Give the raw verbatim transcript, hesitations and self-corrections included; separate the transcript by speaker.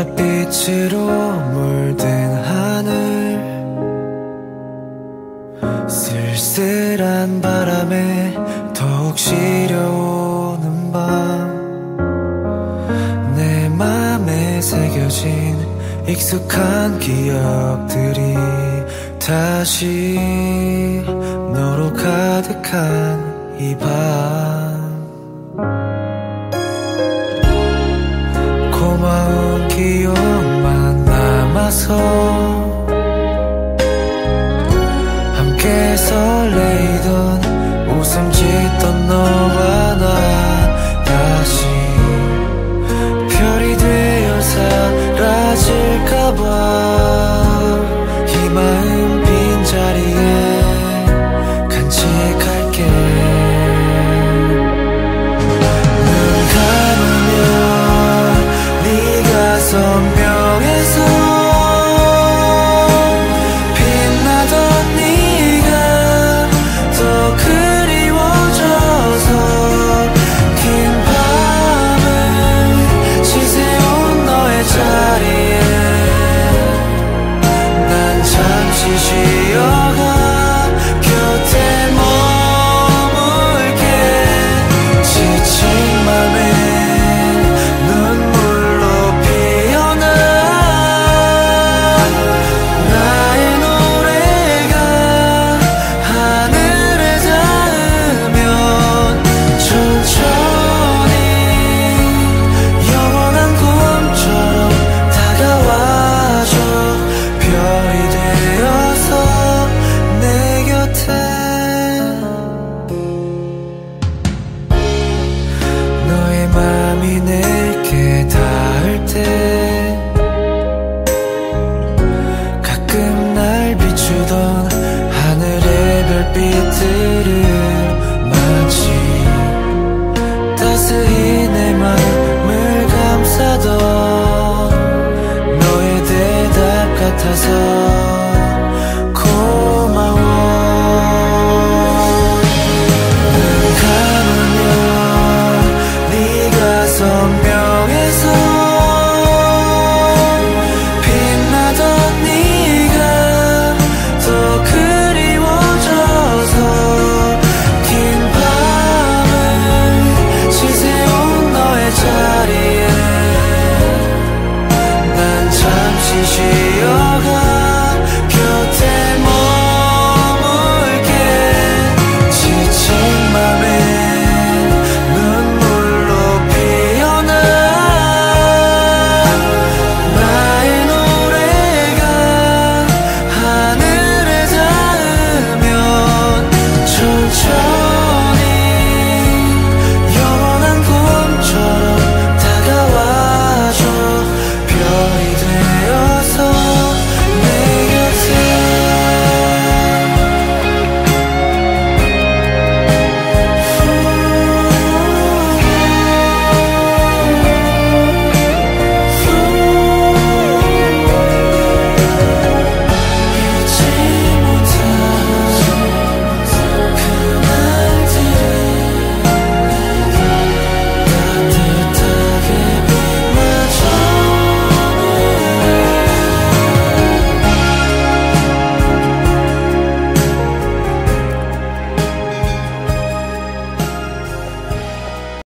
Speaker 1: 보랏빛으로 물든 하늘, 쓸쓸한 바람에 더욱 시려오는 밤, 내 맘에 새겨진 익숙한 기억들이 다시 너로 가득한 이 밤, 고마운 기억만 남아서 함께 설레이던 웃음 짓던 너와 나, 다시 별이 되어 사라질까봐 이 마음 빈자리에 간직할게. 눈 감으면 네가 선명해서 빛나던 네가 더 그리워져서 긴 밤을 지새운 너의 자리에 난 잠시 쉬어가 곁에 머물게. 지친 맘에 눈물로 피어나 나의 노래가 하늘에 닿으면 천천히 영원한 꿈처럼 다가와줘. 별이 되어서 내 곁에 너의 맘이 내게 닿을 때 가끔 날 비추던 하늘의 별빛들을 마치 따스히 내 마음을 감싸던 너의 대답 같아서 고마워. 눈 감으면 네가 선명해서 빛나던 네가 더 그리워져서 긴 밤을 지새운 너의 자리에 난 잠시 쉬